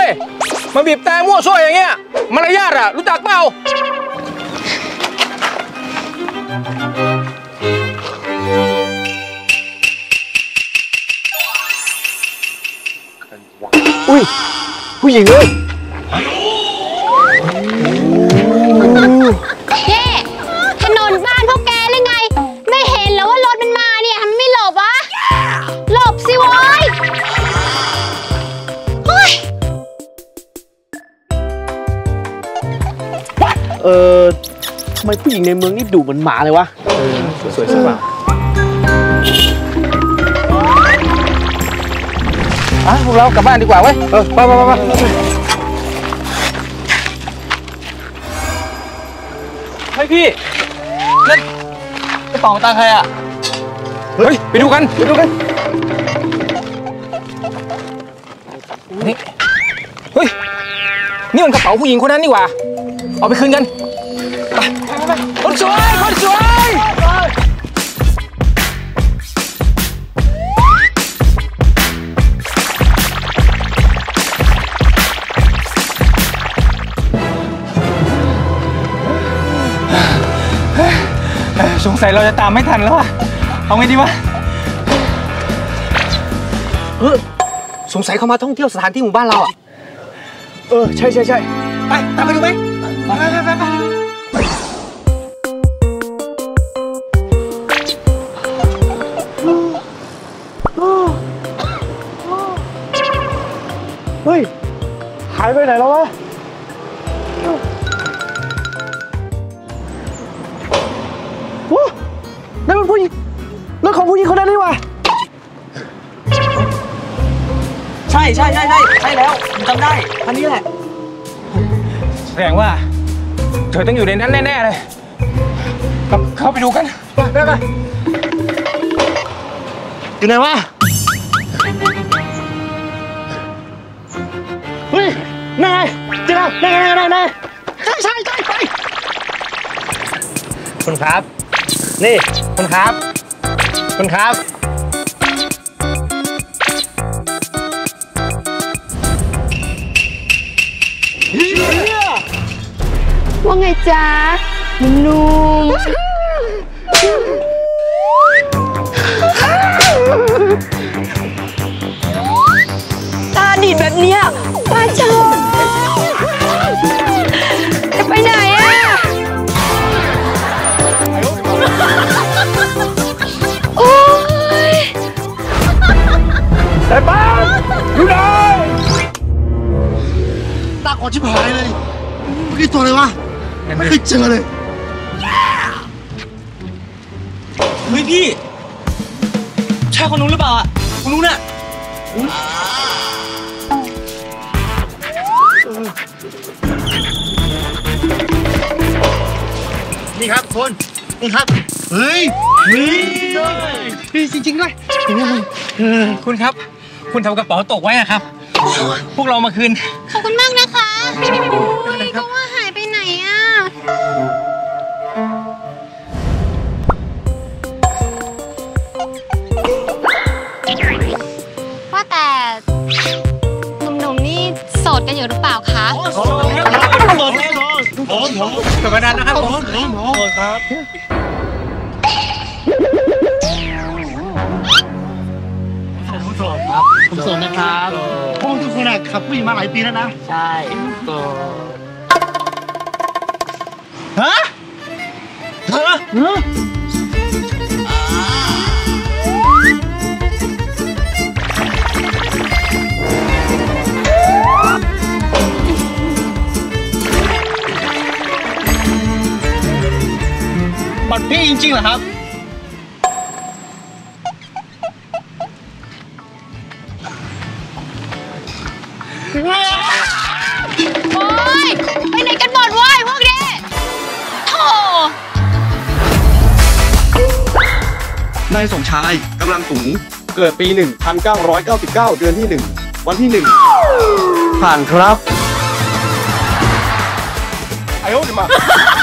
มาบีบแต่มั่วซั่วอย่างเงี้ยมารยาทอะรู้จักเปล่าอุ้ยผู้หญิงเลยเย่ถนนบ้านพวกแกหรือไงไม่เห็นแล้วว่ารถมันมาเนี่ยทำไมไม่หลบวะหลบสิวอยทำไมผู้หญิงในเมืองนี่ดุเหมือนหมาเลยวะสวยใช่ป่ะพวกเรากลับบ้านดีกว่าเว้ยไปเฮ้ยพี่นั่นกระเป๋าตังค์ใครอ่ะเฮ้ยไปดูกันนี่เฮ้ยนี่มันกระเป๋าผู้หญิงคนนั้นนี่หว่าเอาไปคืนกันไปคนสวยสงสัยเราจะตามไม่ทันแล้วอะเอาไงดีวะสงสัยเขามาท่องเที่ยวสถานที่หมู่บ้านเราอะใช่ไปตามไปดูไหมไปเฮ้ยหายไปไหนแล้ววะนั่นมันผู้หญิงรถของผู้หญิงคนนั้นนี่วะใช่แล้วผมจำได้คันนี้แหละแสดงว่าเธอต้องอยู่ในนั้นแน่ๆเลยเข้าไปดูกันไปอยู่ไหนวะเฮ้ยนายเจอแล้วนายใช่ไปคุณครับนี่คุณครับว่าไงจ๊ะนุ่มตาดีดแบบเนี้ยป้าชอบจะไปไหนอะโอ้ยแต่ป้าอยู่ไหนตาขอชิบหายเลยเมื่อกี้ตัวอะไรวะไม่เคยเจอเลยเฮ้ยพี่ใช่คนนู้นหรือเปล่าอ่ะคนนู้นน่ะนี่ครับคนนี่ครับเฮ้ยพี่จริงๆด้วยคุณครับคุณทำกระเป๋าตกไว้อะครับพวกเรามาคืนขอบคุณมากนะคะก็ว่าหายไปไหนอ่ะว่าแต่หนุ่มๆนี่โสดกันอยู่หรือเปล่าคะโสดกันนานนะครับโสดครับผมโสดนะครับพวกทุกคนขับผู้หญิงมาหลายปีแล้วนะใช่ฮะบัตรพี่จริงๆเหรอครับโอ๊ยไปไหนกันหมดวะพวกนี้โธ่นายสมชายกำลังสูงเกิดปี 1999 เดือนที่ 1 วันที่ 1 ผ่านครับไอ้โอ้ยมา